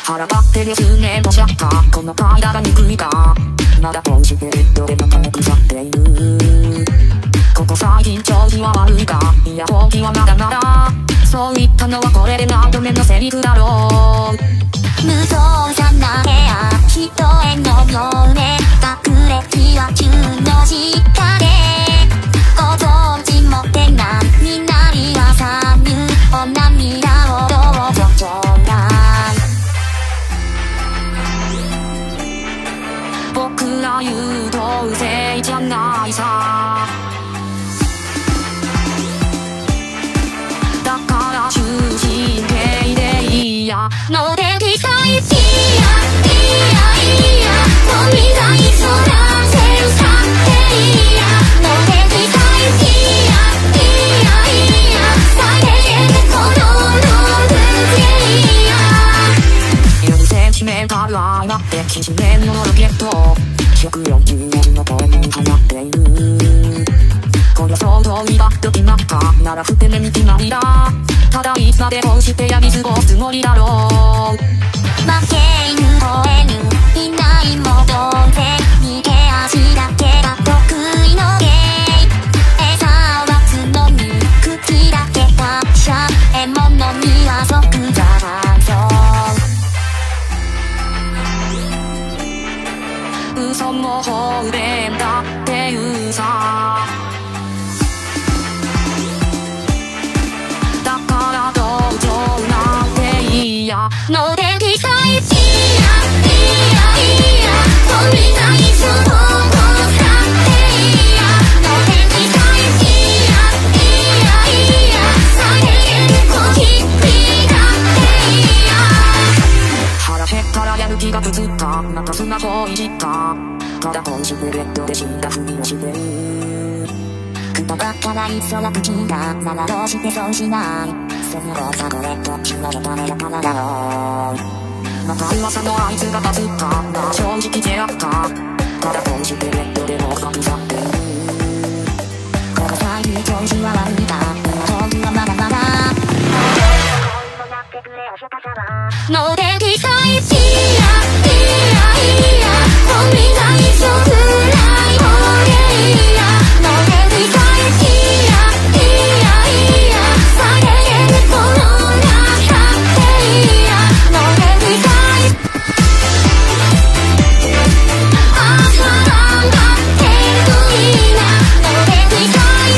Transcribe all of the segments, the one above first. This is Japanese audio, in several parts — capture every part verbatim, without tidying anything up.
腹ばってる数年もしゃったこの体が憎いかまだこうしてベッドで仲良くさっているここ最近調子は悪いかいや本気はまだまだそう言ったのはこれで何度目のセリフだろう無造作な部屋人へのようね隠れ気は急の下でご存知もてなみなりはさぬお涙をどうぞちょうだい僕ら優等生じゃないさだから終身刑でいいやのできたいいやいやいや飛び出いそうなセルさっていいやのできたいいやいやいや最低限このロールでいいやよりセンチメンタル相まってきしめんのロケットひゃくよんじゅうえんの声に放っているこりゃ相当にバッと決まったならふて寝に決まりだただいつまでこうしてやり過ごすつもりだろう負け犬吠えぬいないも同然逃げ足だけが得意の芸餌は角に茎だけがしゃ獲物には即座反応嘘も方便だっていうさだから同情なんていいやのできたいいやいやいや飛び出いそうどうしたっていいやのできたいいやいやいや最低限こきっぴだっていいや腹減ったらやる気がぶつったまたスマホいじったただ今週ベッドで死んだふりをしてるくたばっかない空口がならどうしてそうしないその後さこれと広げためだからだろうまた噂のあいつがバズったまあ正直であったただ今週ベッドでも吐き去っているここ最近調子は悪いか今本気はまだまだのできたいいやいやいや飛び出いそうくらいもげいやのできたいいやいやいや最低限この中っていいやのできたいあは頑張ってるいいなのできたい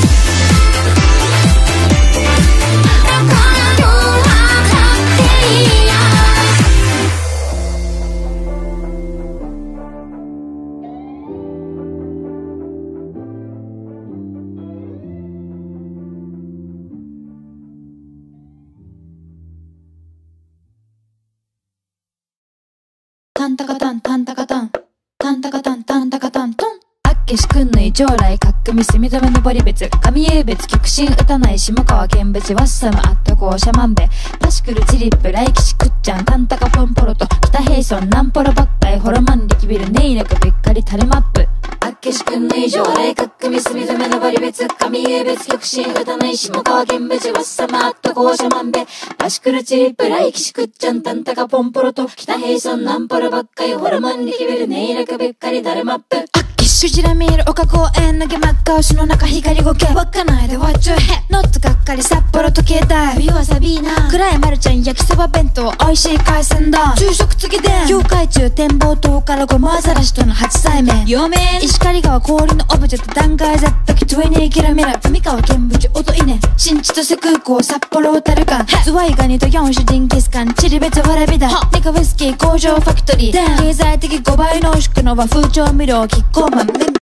だから今日は買っていいやタンタカタンタンタカタンタンタカタンタンタカタントンあっけしくんぬい将来かっくみすみどめのぼり別神優別極真歌ない下川見物ワッサムあっとこうシャマンベパシクルチリップ来騎士くっちゃんタンタカポンポロと北平村ナンポロばっかいホロマン力ビルネイラクべっかりタレマップあっけしくんぬい将来かっくみすみどめのぼり別神優別極真歌ない下川見物ワッサムあっとこうシャマンベパシクルチリップ来騎士くっちゃんタンタカポンポロと北平村ナンポロばっかいホロマン力ビルネイラクべっかりタレマップクジラ見る丘公園投げ真っ赤牛の中光ごけ稚内で What your head ノットがっかり札幌時計台冬はサビーナ暗いマルちゃん焼きそば弁当美味しい海鮮丼昼食付きで業界中展望塔からごまアザラシとの初対面陽明石狩川氷のオブジェと断崖絶壁トゥエニーキラミラ海川見物音稲新千歳空港札幌小樽間ズワイガニと四種ジンギスカンチリベツわらびだニカウイスキー工場ファクトリー経済的ごばい濃縮の和風調味料キッコーマン